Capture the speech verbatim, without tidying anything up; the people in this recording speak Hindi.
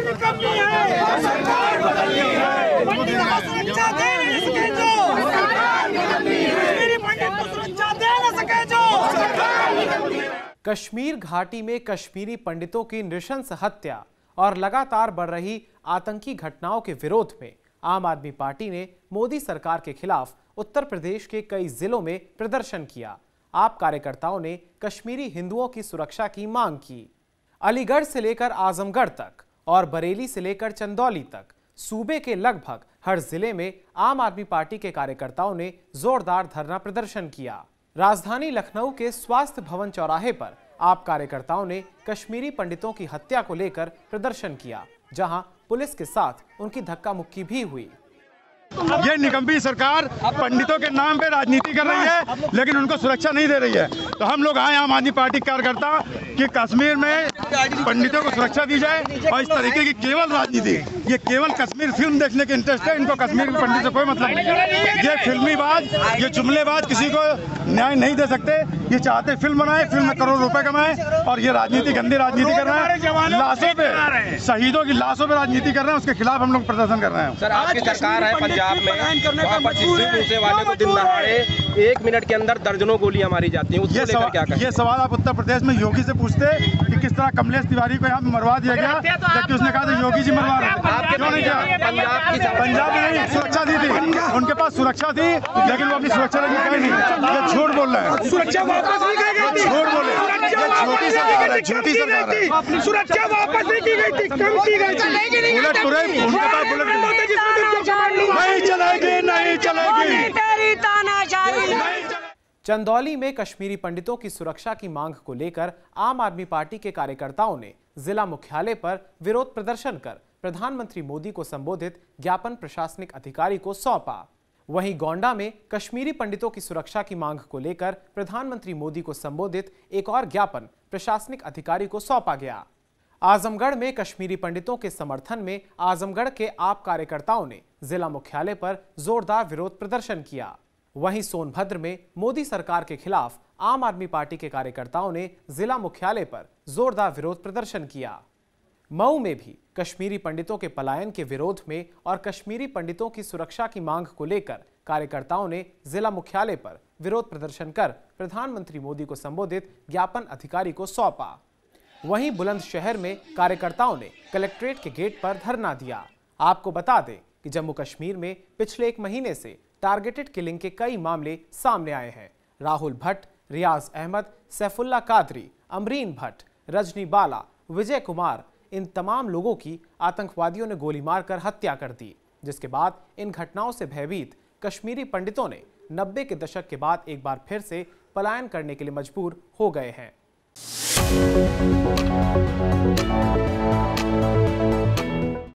की कमी है, सरकार बदलनी है, पंडितों को सुरक्षा दे नहीं सके जो, सरकार निकलनी है, कश्मीरी पंडित को सुरक्षा दे न सके जो, सरकार निकलनी है। कश्मीर घाटी में कश्मीरी पंडितों की नृशंस हत्या और लगातार बढ़ रही आतंकी घटनाओं के विरोध में आम आदमी पार्टी ने मोदी सरकार के खिलाफ उत्तर प्रदेश के कई जिलों में प्रदर्शन किया। आप कार्यकर्ताओं ने कश्मीरी हिंदुओं की सुरक्षा की मांग की। अलीगढ़ से लेकर आजमगढ़ तक और बरेली से लेकर चंदौली तक सूबे के लगभग हर जिले में आम आदमी पार्टी के कार्यकर्ताओं ने जोरदार धरना प्रदर्शन किया। राजधानी लखनऊ के स्वास्थ्य भवन चौराहे पर आप कार्यकर्ताओं ने कश्मीरी पंडितों की हत्या को लेकर प्रदर्शन किया, जहां पुलिस के साथ उनकी धक्का मुक्की भी हुई। ये निकम्मी सरकार पंडितों के नाम पे राजनीति कर रही है, लेकिन उनको सुरक्षा नहीं दे रही है। तो हम लोग आए आम आदमी पार्टी कार्यकर्ता कि कश्मीर में पंडितों को सुरक्षा दी जाए और इस तरीके की केवल राजनीति, ये केवल कश्मीर फिल्म देखने के इंटरेस्ट है, इनको कश्मीर के पंडित से कोई मतलब नहीं है। ये फिल्मीबाज, ये जुमलेबाज किसी को न्याय नहीं दे सकते। ये चाहते फिल्म बनाए, फिल्म में करोड़ रुपए कमाए और ये राजनीति, गंदी राजनीति कर रहे हैं। लाशों पे, शहीदों की लाशों पे राजनीति कर रहे हैं, उसके खिलाफ हम लोग प्रदर्शन कर रहे हैं। सर, आपकी सरकार है पंजाब में, वहाँ पर पूछे वाले को दिन दहाड़े एक मिनट के अंदर दर्जनों गोलियां मारी जाती हैं, उसको लेकर क्या कहें? ये सवाल आप उत्तर प्रदेश में योगी से पूछते कि किस तरह कमलेश तिवारी को यहाँ पे मरवा दिया गया, जबकि उसने कहा था योगी जी मरवा रहे थे। क्यों नहीं किया? पंजाब की पंजाब में नहीं सुरक्षा दी थी, उनके पास सुरक्षा थी, लेकिन वो अपनी सुरक्षा लेके गए नहीं। ये झूठ बोल रहे हैं, सुरक्षा वापस नहीं की गई थी, झूठ बोले, झूठी सरकार है, झूठी सरकार है। सुरक्षा वापस नहीं की गई थी, कम की गई थी। बुलेट तुरंत उनके पास बुलेट नहीं चलेगी, नहीं चलेगी। चंदौली में कश्मीरी पंडितों की सुरक्षा की मांग को लेकर आम आदमी पार्टी के कार्यकर्ताओं ने जिला मुख्यालय पर विरोध प्रदर्शन कर प्रधानमंत्री मोदी को संबोधित ज्ञापन प्रशासनिक अधिकारी को सौंपा। वहीं गोंडा में कश्मीरी पंडितों की सुरक्षा की मांग को लेकर प्रधानमंत्री मोदी को संबोधित एक और ज्ञापन प्रशासनिक अधिकारी को सौंपा गया। आजमगढ़ में कश्मीरी पंडितों के समर्थन में आजमगढ़ के आप कार्यकर्ताओं ने जिला मुख्यालय पर जोरदार विरोध प्रदर्शन किया। वहीं सोनभद्र में मोदी सरकार के खिलाफ आम आदमी पार्टी के कार्यकर्ताओं ने जिला मुख्यालय पर जोरदार विरोध प्रदर्शन किया। मऊ में भी कश्मीरी पंडितों के पलायन के विरोध में और कश्मीरी पंडितों की सुरक्षा की मांग को लेकर कार्यकर्ताओं ने जिला मुख्यालय पर विरोध प्रदर्शन कर प्रधानमंत्री मोदी को संबोधित ज्ञापन अधिकारी को सौंपा। वहीं बुलंदशहर में कार्यकर्ताओं ने कलेक्ट्रेट के गेट पर धरना दिया। आपको बता दें कि जम्मू कश्मीर में पिछले एक महीने से टारगेटेड किलिंग के कई मामले सामने आए हैं। राहुल भट्ट, रियाज अहमद, सैफुल्ला कादरी, अमरीन भट्ट, रजनी बाला, विजय कुमार, इन तमाम लोगों की आतंकवादियों ने गोली मारकर हत्या कर दी, जिसके बाद इन घटनाओं से भयभीत कश्मीरी पंडितों ने नब्बे के दशक के बाद एक बार फिर से पलायन करने के लिए मजबूर हो गए हैं।